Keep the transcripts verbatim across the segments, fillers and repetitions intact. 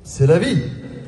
C'est la vie.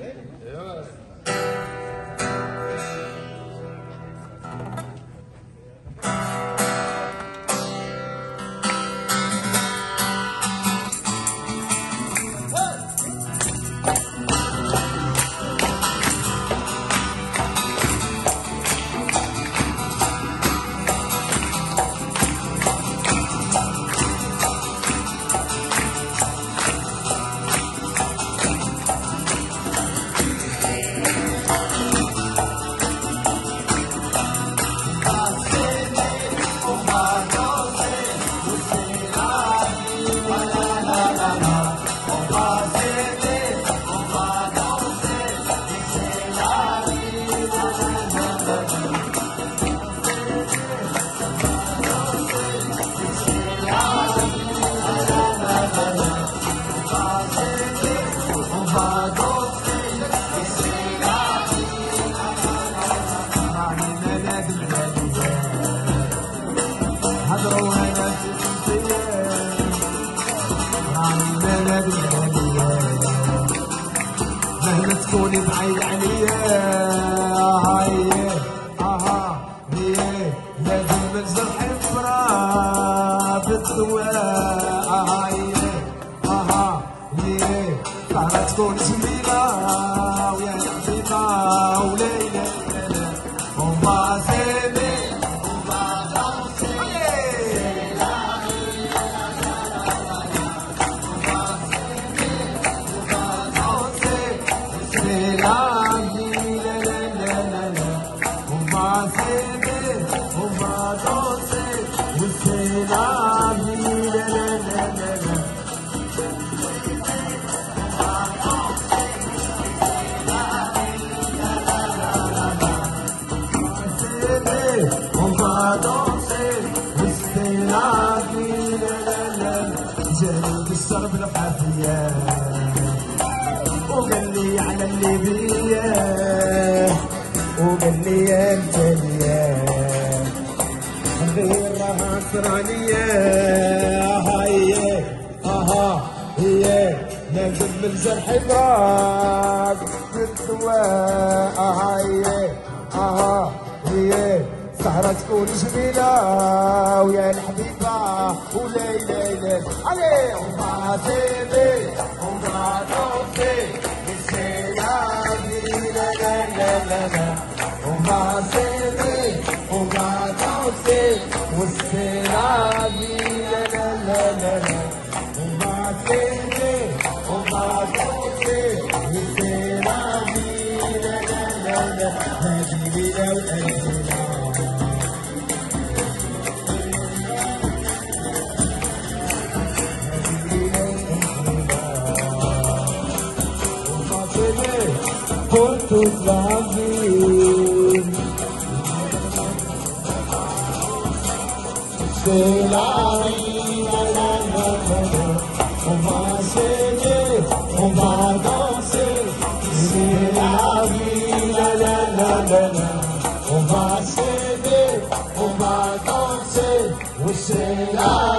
مهما تكوني بعيد عليا هاي اها هي لازم نجرح الفرا بالدواء هاي اها هي مهما تكوني جميلة ويا حبيبة وليلى وما زيني وما دانسي جاني بالشرب الحافية وقال لي على اللي بيا وقال لي يا انت ليا غير راها سرانية هاي اها هي لازم من جرح براك بالدواء هاي اها هي سهرة تكون جميلة ويا الحبيبة وليلى علي وما زيني وما دوسي بالسلامي لا لا لا لا لا وما زيني وما دوسي والسلامي لا لا لا لا لا وما زيني وما دوسي بالسلامي لا لا لا لا هذه ليلة وأنت por tus labios c'est la vie, la la la la. On va s'aimer, on va danser, c'est la vie, la la la la la. On va s'aimer, on va danser, c'est la